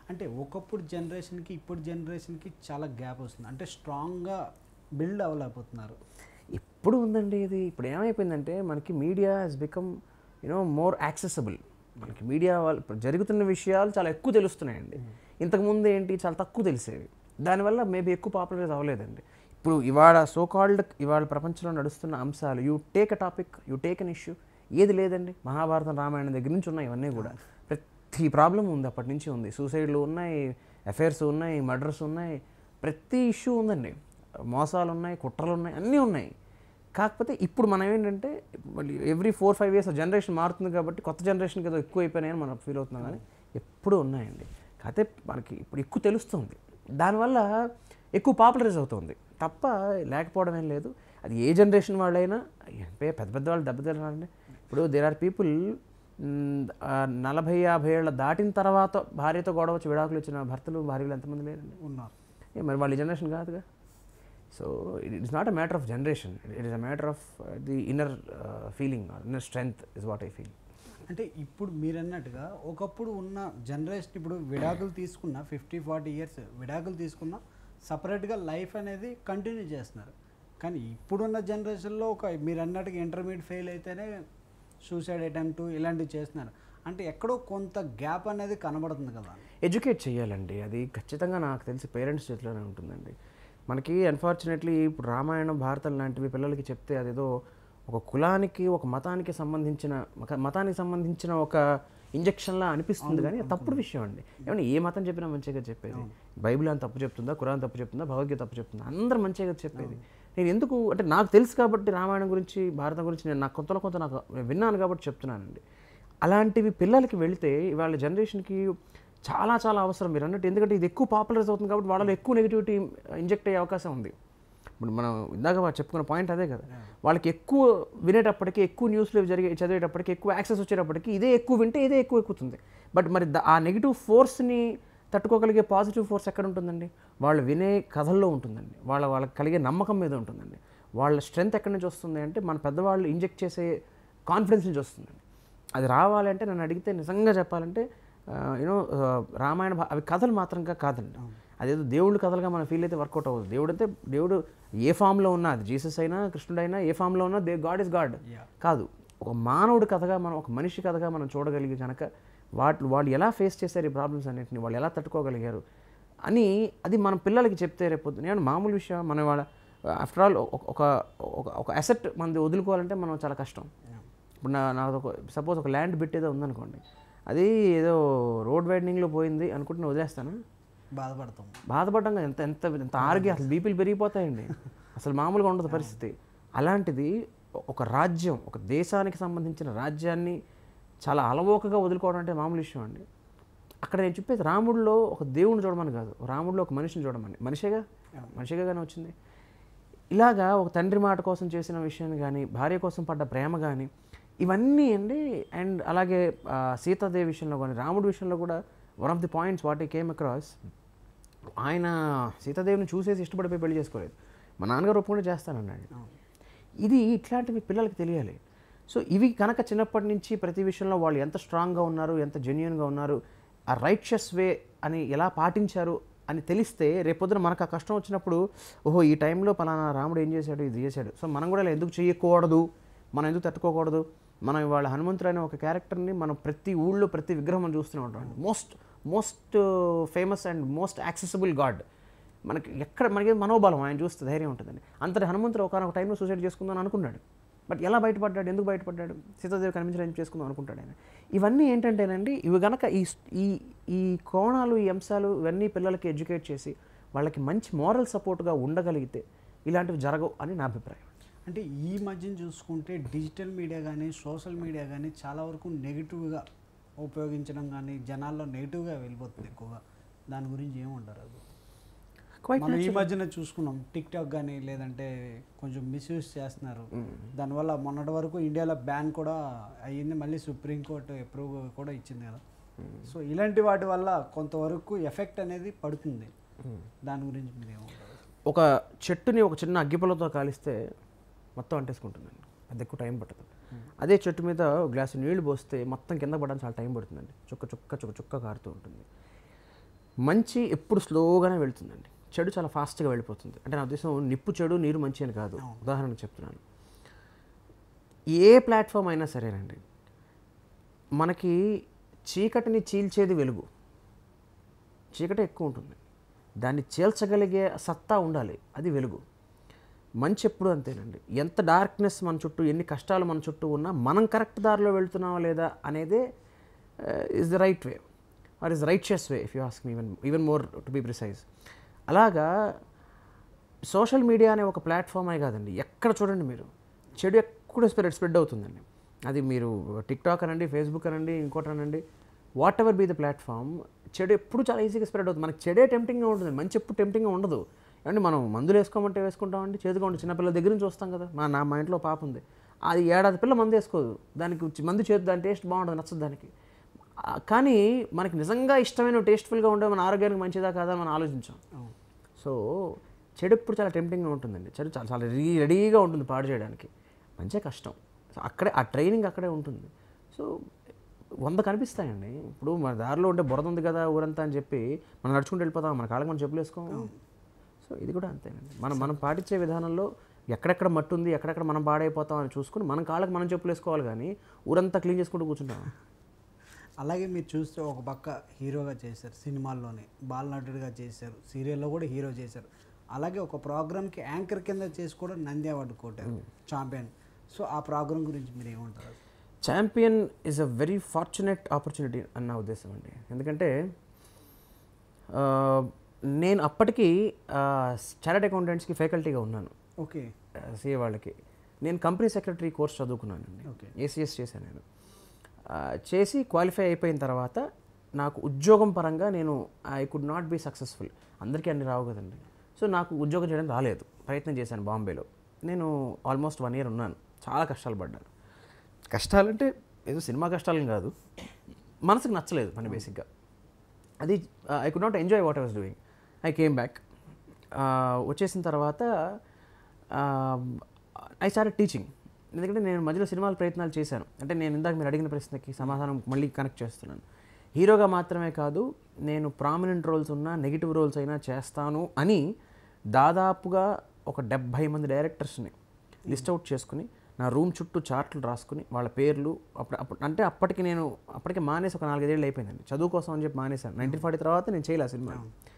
అంటే ఒకప్పుడు జనరేషన్కి ఇప్పుడు జనరేషన్కి చాలా గ్యాప్ వస్తుంది, అంటే స్ట్రాంగ్గా బిల్డ్ అవ్వలేకపోతున్నారు. ఇప్పుడు ఉందండి ఇది. ఇప్పుడు ఏమైపోయిందంటే మనకి media has become more accessible. మనకి మీడియా వాళ్ళు ఇప్పుడు జరుగుతున్న విషయాలు చాలా ఎక్కువ తెలుస్తున్నాయండి. ఇంతకుముందు ఏంటి చాలా తక్కువ తెలిసేవి. దానివల్ల మేబీ ఎక్కువ పాపులరైజ్ అవ్వలేదండి. ఇప్పుడు ఇవాళ సోకాల్డ్ ఇవాళ ప్రపంచంలో నడుస్తున్న అంశాలు, you take a topic, you take an issue, ఏది లేదండి. మహాభారతం రామాయణం దగ్గర నుంచి ఉన్నాయి ఇవన్నీ కూడా. ప్రతి ప్రాబ్లం ఉంది, అప్పటి నుంచి ఉంది. సూసైడ్లు ఉన్నాయి, అఫైర్స్ ఉన్నాయి, మర్డర్స్ ఉన్నాయి, ప్రతి ఇష్యూ ఉందండి. మోసాలు ఉన్నాయి, కుట్రలు ఉన్నాయి, అన్నీ ఉన్నాయి. కాకపోతే ఇప్పుడు మనం ఏంటంటే మళ్ళీ ఎవ్రీ 4-5 years జనరేషన్ మారుతుంది కాబట్టి కొత్త జనరేషన్కి ఏదో ఎక్కువ అయిపోయినాయని మనం ఫీల్ అవుతున్నాం. కానీ ఎప్పుడూ ఉన్నాయండి. కాకపోతే మనకి ఇప్పుడు ఎక్కువ తెలుస్తుంది, దానివల్ల ఎక్కువ పాపులరైజ్ అవుతుంది తప్ప లేకపోవడం ఏం లేదు. అది ఏ జనరేషన్ వాళ్ళైనా పెద్ద పెద్ద వాళ్ళు దెబ్బతిన్నారండి. ఇప్పుడు దేర్ ఆర్ పీపుల్ 40-50 ఏళ్ళ దాటిన తర్వాత భార్యతో గొడవ వచ్చి విడాకులు ఇచ్చిన భర్తలు భార్యలు ఎంతమంది లేరండి ఉన్నారు. మరి వాళ్ళ జనరేషన్ కాదుగా. So it is not a matter of generation, it is a matter of the inner feeling, inner strength is what I feel. అంటే ఇప్పుడు మీరు అన్నట్టుగా ఒకప్పుడు ఉన్న జనరేషన్ ఇప్పుడు విడాకులు తీసుకున్న 50-40 years విడాకులు తీసుకున్న సపరేట్గా లైఫ్ అనేది కంటిన్యూ చేస్తున్నారు. కానీ ఇప్పుడున్న జనరేషన్లో మీరు అన్నట్టుగా ఇంటర్మీడియట్ ఫెయిల్ అయితేనే సూసైడ్ అటెంప్ట్ ఇలాంటివి చేస్తున్నారు. అంటే ఎక్కడో కొంత గ్యాప్ అనేది కనబడుతుంది కదా. ఎడ్యుకేట్ చేయాలండి, అది ఖచ్చితంగా నాకు తెలిసి పేరెంట్స్ చేతిలోనే ఉంటుందండి. మనకి అన్ఫార్చునేట్లీ ఇప్పుడు రామాయణం భారతం లాంటివి పిల్లలకి చెప్తే అదేదో ఒక కులానికి ఒక మతానికి సంబంధించిన ఒక ఇంజక్షన్లా అనిపిస్తుంది. కానీ తప్పుడు విషయం అండి. ఏమన్నా ఏ మతం చెప్పినా మంచిగా చెప్పేది. బైబిల్ అని తప్పు చెప్తుందా, ఖురాన్ తప్పు చెప్తుందా, భగవద్గీత తప్పు చెప్తుందా? అందరూ మంచిగా చెప్పేది. నేను ఎందుకు అంటే నాకు తెలుసు కాబట్టి రామాయణం గురించి భారతం గురించి నేను నాకు కొంత నాకు విన్నాను కాబట్టి చెప్తున్నానండి. అలాంటివి పిల్లలకి వెళితే ఇవాళ జనరేషన్కి చాలా చాలా అవసరం మీరు అన్నట్టు. ఎందుకంటే ఇది ఎక్కువ పాపులరైజ్ అవుతుంది కాబట్టి వాళ్ళలో ఎక్కువ నెగిటివిటీ ఇంజెక్ట్ అయ్యే అవకాశం ఉంది. ఇప్పుడు మనం ఇందాక చెప్పుకున్న పాయింట్ అదే కదా. వాళ్ళకి ఎక్కువ వినేటప్పటికీ, ఎక్కువ న్యూస్లో చదివేటప్పటికి, ఎక్కువ యాక్సెస్ వచ్చేటప్పటికి ఇదే ఎక్కువ వింటే ఇదే ఎక్కువ ఎక్కుతుంది. బట్ మరి ఆ నెగిటివ్ ఫోర్స్ని తట్టుకోగలిగే పాజిటివ్ ఫోర్స్ ఎక్కడ ఉంటుందండి? వాళ్ళు వినే కథల్లో ఉంటుందండి, వాళ్ళకి కలిగే నమ్మకం మీద ఉంటుందండి. వాళ్ళ స్ట్రెంగ్త్ ఎక్కడి నుంచి వస్తుంది అంటే మన పెద్దవాళ్ళు ఇంజెక్ట్ చేసే కాన్ఫిడెన్స్ నుంచి వస్తుందండి. అది రావాలంటే నన్ను అడిగితే నిజంగా చెప్పాలంటే రామాయణ అవి కథలు మాత్రంగా కాదండి. అదేదో దేవుళ్ళు కథలుగా మనం ఫీల్ అయితే వర్కౌట్ అవ్వదు. దేవుడు ఏ ఫామ్లో ఉన్నా, అది జీసస్ అయినా కృష్ణుడైనా ఏ ఫామ్లో ఉన్నా గాడ్ ఇస్ గాడ్ కాదు. ఒక మానవుడి కథగా మనం, ఒక మనిషి కథగా మనం చూడగలిగి కనుక వాళ్ళు ఎలా ఫేస్ చేశారు ఈ ప్రాబ్లమ్స్ అన్నింటినీ, వాళ్ళు ఎలా తట్టుకోగలిగారు అని అది మనం పిల్లలకి చెప్తే రేపొద్దు నేను మామూలు విషయం మనం వాళ్ళ ఆఫ్టర్ ఆల్ ఒక అసెట్ మనది వదులుకోవాలంటే మనం చాలా కష్టం. ఇప్పుడు నాకు సపోజ్ ఒక ల్యాండ్ బిట్ ఏదో ఉందనుకోండి, అది ఏదో రోడ్ వైడనింగ్లో పోయింది అనుకుంటే నేను వదిలేస్తాను, బాధపడటం ఎంత ఎంత ఎంత ఆరోగ్యం అసలు బీపీలు పెరిగిపోతాయండి, అసలు మామూలుగా ఉండదు పరిస్థితి. అలాంటిది ఒక రాజ్యం, ఒక దేశానికి సంబంధించిన రాజ్యాన్ని చాలా అలవోకగా వదులుకోవడం అంటే మామూలు విషయం అండి. అక్కడ నేను చెప్పేది రాముడిలో ఒక దేవుడిని చూడమని కాదు, రాముడిలో ఒక మనిషిని చూడమని. మనిషిగానే వచ్చింది. ఇలాగా ఒక తండ్రి మాట కోసం చేసిన విషయాన్ని కానీ, భార్య కోసం పడ్డ ప్రేమ కానీ, ఇవన్నీ అండి. అండ్ అలాగే సీతాదేవి విషయంలో కానీ, రాముడి విషయంలో కూడా one of the points what I came across, ఆయన సీతాదేవిని చూసేసి ఇష్టపడిపోయి పెళ్లి చేసుకోలేదు, మా నాన్నగారు ఒప్పుకుంటే చేస్తానన్నాడు. ఇది ఇట్లాంటివి పిల్లలకి తెలియాలి. సో ఇవి కనుక చిన్నప్పటి నుంచి ప్రతి విషయంలో వాళ్ళు ఎంత స్ట్రాంగ్గా ఉన్నారు, ఎంత జెన్యూన్గా ఉన్నారు, ఆ రైట్షస్ వే అని ఎలా పాటించారు అని తెలిస్తే రేపొద్దున మనకు ఆ కష్టం వచ్చినప్పుడు ఓహో ఈ టైంలో పలానా రాముడు ఏం చేశాడు, ఇది చేశాడు, సో మనం కూడా ఇలా ఎందుకు చేయకూడదు, మనం ఎందుకు తట్టుకోకూడదు. మనం ఇవాళ హనుమంతుడు అనే ఒక క్యారెక్టర్ని మనం ప్రతి ఊళ్ళో ప్రతి విగ్రహం చూస్తూనే ఉంటాం. Most famous and most accessible god. మనకి మనోబలం ఆయన చూస్తే ధైర్యం ఉంటుందండి. అంతటి హనుమంతుడు ఒకనొక టైంలో సూసైడ్ చేసుకుందాం అనుకున్నాడు. బట్ ఎలా బయటపడ్డాడు, ఎందుకు బయటపడ్డాడు, సీతాదేవి కనిపించడానికి చేసుకుందాం అనుకుంటాడు ఆయన. ఇవన్నీ ఏంటంటేనండి, ఇవి కనుక ఈ కోణాలు, ఈ అంశాలు ఇవన్నీ పిల్లలకి ఎడ్యుకేట్ చేసి వాళ్ళకి మంచి మోరల్ సపోర్ట్గా ఉండగలిగితే ఇలాంటివి జరగవు అని నా అభిప్రాయం. అంటే ఈ మధ్యన చూసుకుంటే డిజిటల్ మీడియా కానీ, సోషల్ మీడియా కానీ చాలా వరకు నెగిటివ్గా ఉపయోగించడం కానీ, జనాల్లో నెగిటివ్గా వెళ్ళిపోతుంది ఎక్కువగా. దాని గురించి ఏమంటారు? అది మనం ఈ మధ్యన చూసుకున్నాం, టిక్టాక్ కానీ లేదంటే కొంచెం మిస్యూజ్ చేస్తున్నారు. దానివల్ల మొన్నటి వరకు ఇండియాలో బ్యాన్ కూడా అయ్యింది, మళ్ళీ సుప్రీంకోర్టు అప్రూవ్ కూడా ఇచ్చింది కదా. సో ఇలాంటి వాటి వల్ల కొంతవరకు ఎఫెక్ట్ అనేది పడుతుంది. దాని గురించి మీరు ఏమంటారు? ఒక చెట్టుని ఒక చిన్న అగ్గిపుల్లతో కాలిస్తే మొత్తం అంటేసుకుంటుందండి, అది ఎక్కువ టైం పట్టదు. అదే చెట్టు మీద గ్లాసు నీళ్లు పోస్తే మొత్తం కింద పడడానికి చాలా టైం పడుతుందండి, చుక్క చుక్క చుక్క చుక్క కారుతూ ఉంటుంది. మంచి ఎప్పుడు స్లోగానే వెళ్తుందండి, చెడు చాలా ఫాస్ట్గా వెళ్ళిపోతుంది. అంటే నా ఉద్దేశం నిప్పు చెడు నీరు మంచి అని కాదు, ఉదాహరణకు చెప్తున్నాను. ఏ ప్లాట్ఫామ్ అయినా సరేనండి, మనకి చీకటిని చీల్చేది వెలుగు. చీకటి ఎక్కువ ఉంటుంది, దాన్ని చీల్చగలిగే సత్తా ఉండాలి, అది వెలుగు. మంచి ఎప్పుడు అంతేనండి, ఎంత డార్క్నెస్ మన చుట్టూ, ఎన్ని కష్టాలు మన చుట్టూ ఉన్నా మనం కరెక్ట్ దారిలో వెళ్తున్నావా లేదా అనేదే is the right way or is righteous way if you ask me even more to be precise. అలాగా సోషల్ మీడియా అనే ఒక ప్లాట్ఫామే కాదండి, ఎక్కడ చూడండి మీరు చెడు ఎక్కడ స్ప్రెడ్ అవుతుందండి. అది మీరు టిక్టాక్ అనండి, ఫేస్బుక్ అనండి, ఇంకోటి అనండి, whatever be the platform, చెడు ఎప్పుడు చాలా ఈజీగా స్ప్రెడ్ అవుతుంది. మనకి చెడే టెంప్టింగ్గా ఉంటుంది, మంచి ఎప్పుడు టెంప్టింగ్గా ఉండదు. అంటే మనం మందులు వేసుకోమంటే వేసుకుంటామండి, చేతిగా ఉండి చిన్నపిల్లల దగ్గర నుంచి వస్తాం కదా. మా ఇంట్లో పాప ఉంది, అది ఏడాది పిల్ల మందు వేసుకోదు, దానికి మందు చేతి దాని టేస్ట్ బాగుంటుంది, నచ్చదు దానికి. కానీ మనకి నిజంగా ఇష్టమైన టేస్ట్ఫుల్గా ఉండే మన ఆరోగ్యానికి మంచిదా కాదా మనం ఆలోచించాం. సో చెడు ఎప్పుడు చాలా టెంప్టింగ్గా ఉంటుందండి, చెడు చాలా చాలా రెడీగా ఉంటుంది పాడు చేయడానికి, మంచిగా కష్టం. సో అక్కడే ఆ ట్రైనింగ్ అక్కడే ఉంటుంది. సో 100 కనిపిస్తాయండి. ఇప్పుడు మన దారిలో ఉంటే బురద ఉంది కదా ఊరంతా అని చెప్పి మనం నడుచుకుంటూ వెళ్ళిపోతాం, మన కాళ్ళకి మనం చెప్పులు వేసుకోము. సో ఇది కూడా అంతేనండి, మనం పాటించే విధానంలో ఎక్కడెక్కడ మట్టి ఉంది, ఎక్కడెక్కడ మనం పాడైపోతాం అని చూసుకుని మనం కాళ్ళకి మనం చెప్పులు వేసుకోవాలి, కానీ ఊరంతా క్లీన్ చేసుకుంటూ కూర్చుంటాం. అలాగే మీరు చూస్తే ఒక పక్క హీరోగా చేశారు, సినిమాల్లోనే బాలనటుడిగా చేశారు, సీరియల్లో కూడా హీరో చేశారు. అలాగే ఒక ప్రోగ్రామ్కి యాంకర్ కింద చేసి కూడా నంది అవార్డు కొట్టారు, ఛాంపియన్. సో ఆ ప్రోగ్రామ్ గురించి మీరు ఏమంటారు? Champion is a very fortunate opportunity అన్న ఉద్దేశం అండి. ఎందుకంటే నేను అప్పటికి చార్టర్డ్ అకౌంటెంట్స్కి ఫ్యాకల్టీగా ఉన్నాను. ఓకే. సిఏ వాళ్ళకి నేను కంపెనీ సెక్రటరీ కోర్స్ చదువుకున్నానండి. ఓకే. ఏసీఎస్ చేశాను నేను. చేసి క్వాలిఫై అయిపోయిన తర్వాత నాకు ఉద్యోగం పరంగా నేను I could not be successful. అందరికీ అన్ని రావు కదండి. సో నాకు ఉద్యోగం చేయడం రాలేదు, ప్రయత్నం చేశాను బాంబేలో. నేను ఆల్మోస్ట్ 1 year ఉన్నాను, చాలా కష్టాలు పడ్డాను. కష్టాలంటే ఏదో సినిమా కష్టాలని కాదు, మనసుకు నచ్చలేదు పని బేసిక్గా. అది I could not enjoy what I was doing. I came back. వచ్చేసిన తర్వాత ఐ స్టార్టెడ్ టీచింగ్. ఎందుకంటే నేను మధ్యలో సినిమాల ప్రయత్నాలు చేశాను. అంటే నేను ఇందాక మీరు అడిగిన ప్రశ్నకి సమాధానం మళ్ళీ కనెక్ట్ చేస్తున్నాను. హీరోగా మాత్రమే కాదు, నేను ప్రామినెంట్ రోల్స్ ఉన్నా నెగిటివ్ రోల్స్ అయినా చేస్తాను అని దాదాపుగా ఒక 70 మంది డైరెక్టర్స్ని లిస్ట్ అవుట్ చేసుకుని నా రూమ్ చుట్టూ చార్ట్లు రాసుకుని వాళ్ళ పేర్లు అంటే అప్పటికి మానేసి ఒక 4-5 ఏళ్ళు అయిపోయిందండి. చదువు కోసం అని చెప్పి మానేశాను. 1940 తర్వాత నేను చేయలే సినిమా.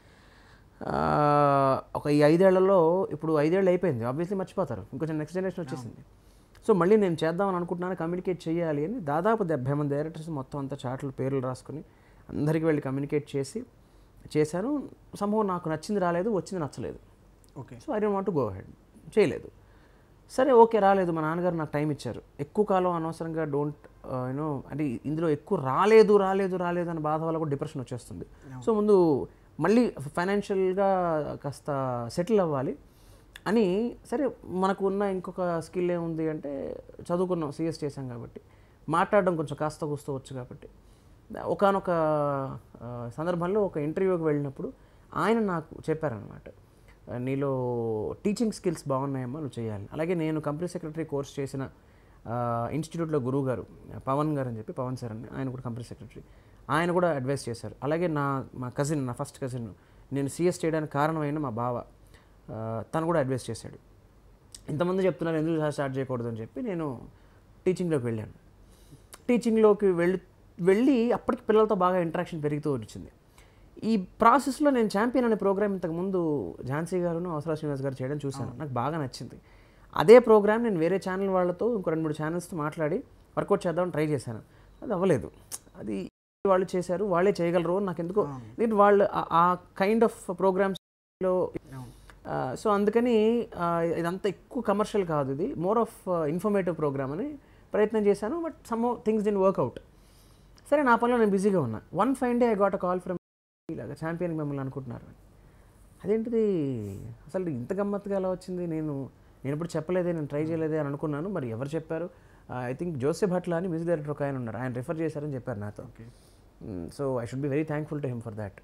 ఒక ఈ 5 ఏళ్లలో ఇప్పుడు 5 ఏళ్ళు అయిపోయింది, ఆబ్వియస్లీ మర్చిపోతారు, ఇంకొంచెం నెక్స్ట్ జనరేషన్ వచ్చేసింది. సో మళ్ళీ నేను చేద్దామని అనుకుంటున్నాను, కమ్యూనికేట్ చేయాలి అని దాదాపు 70 మంది డైరెక్టర్స్ మొత్తం అంతా చార్ట్లు పేర్లు రాసుకుని అందరికీ వెళ్ళి కమ్యూనికేట్ చేశాను. సంభవం నాకు నచ్చింది రాలేదు, వచ్చింది నచ్చలేదు. Okay. So I don't want to go ahead, చేయలేదు. సరే ఓకే, రాలేదు, మా నాన్నగారు నాకు టైం ఇచ్చారు. ఎక్కువ కాలం అనవసరంగా అంటే ఇందులో ఎక్కువ రాలేదు అని బాధ వల్ల కూడా డిప్రెషన్ వచ్చేస్తుంది. సో ముందు మళ్ళీ ఫైనాన్షియల్గా కాస్త సెటిల్ అవ్వాలి అని, సరే మనకు ఉన్న ఇంకొక స్కిల్ ఏముంది అంటే చదువుకున్నాం, సిఎస్ చేశాం కాబట్టి మాట్లాడడం కొంచెం కాస్త కూస్తూ వచ్చు కాబట్టి ఒకానొక సందర్భంలో ఒక ఇంటర్వ్యూకి వెళ్ళినప్పుడు ఆయన నాకు చెప్పారనమాట, నీలో టీచింగ్ స్కిల్స్ బాగున్నాయమ్మా, నువ్వు చేయాలి. అలాగే నేను కంపెనీ సెక్రటరీ కోర్స్ చేసిన ఇన్స్టిట్యూట్లో గురువు గారు పవన్ గారు అని చెప్పి, పవన్ సార్ అని, ఆయన కూడా కంపెనీ సెక్రటరీ, ఆయన కూడా అడ్వైస్ చేశారు. అలాగే మా కజిన్, నా ఫస్ట్ కజిన్, నేను సిఎస్ చేయడానికి కారణమైన మా బావ, తను కూడా అడ్వైస్ చేశాడు. ఇంతమంది చెప్తున్నారు ఎందుకు స్టార్ట్ చేయకూడదు అని చెప్పి నేను టీచింగ్లోకి వెళ్ళాను. టీచింగ్లోకి వెళ్ళి అప్పటికి పిల్లలతో బాగా ఇంటరాక్షన్ పెరుగుతూ వచ్చింది. ఈ ప్రాసెస్లో నేను ఛాంపియన్ అనే ప్రోగ్రామ్ ఇంతకుముందు ఝాన్సీ గారును అవసరా శ్రీనివాస్ గారు చేయడం చూశాను, నాకు బాగా నచ్చింది. అదే ప్రోగ్రామ్ నేను వేరే ఛానల్ వాళ్ళతో ఇంకో 2-3 ఛానల్స్తో మాట్లాడి వర్కౌట్ చేద్దామని ట్రై చేశాను. అది అవ్వలేదు. అది వాళ్ళు చేశారు, వాళ్ళే చేయగలరు నాకు ఎందుకో, నేను వాళ్ళు ఆ కైండ్ ఆఫ్ ప్రోగ్రామ్స్లో. సో అందుకని ఇదంతా ఎక్కువ కమర్షియల్ కాదు, ఇది మోర్ ఆఫ్ ఇన్ఫర్మేటివ్ ప్రోగ్రామ్ అని ప్రయత్నం చేశాను. But some things didn't work out. సరే నా పనిలో నేను బిజీగా ఉన్నా. One fine day I got a call from ఇలాగా ఛాంపియన్కి మిమ్మల్ని అనుకుంటున్నారు. అదేంటిది అసలు ఇంత గమ్మత్తుగా ఎలా వచ్చింది, నేను ఎప్పుడు చెప్పలేదే, నేను ట్రై చేయలేదే అని అనుకున్నాను. మరి ఎవరు చెప్పారు? ఐ థింక్ జోసెఫ్ భట్ల అని మ్యూజిక్ డైరెక్టర్ ఒక ఆయన ఉన్నారు, ఆయన రిఫర్ చేశారని చెప్పారు నాతో. So I should be very thankful to him for that.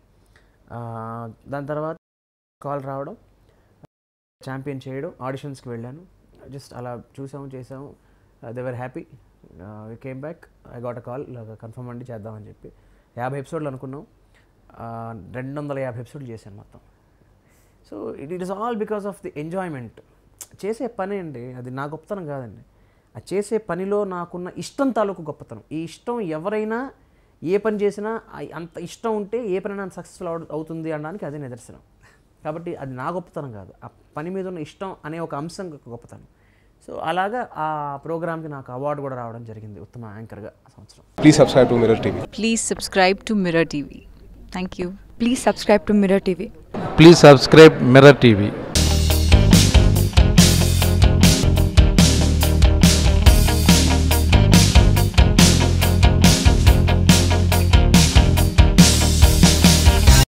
దాని తర్వాత కాల్ రావడం, ఛాంపియన్ చేయడం, ఆడిషన్స్కి వెళ్ళాను, జస్ట్ అలా చేసాము. They were happy. Came back, I got a call, confirm అండి చేద్దామని చెప్పి. 50 ఎపిసోడ్లు అనుకున్నాం, 250 ఎపిసోడ్లు చేశాను మొత్తం. So it is all because of the enjoyment. చేసే పని అండి, అది నా గొప్పతనం కాదండి. ఆ చేసే పనిలో నాకున్న ఇష్టం తాలూకు గొప్పతనం. ఈ ఇష్టం ఎవరైనా ఏ పని చేసినా అంత ఇష్టం ఉంటే ఏ పనైనా సక్సెస్ఫుల్ అవుతుంది అనడానికి అదే నిదర్శనం. కాబట్టి అది నా గొప్పతనం కాదు, ఆ పని మీద ఉన్న ఇష్టం అనే ఒక అంశం గొప్పతనం. సో అలాగా ఆ ప్రోగ్రామ్కి నాకు అవార్డు కూడా రావడం జరిగింది ఉత్తమ యాంకర్గా ఆ సంవత్సరం. Please subscribe to Mirror TV. Please subscribe to Mirror TV. Thank you. Please subscribe to Mirror TV. Please subscribe Mirror TV.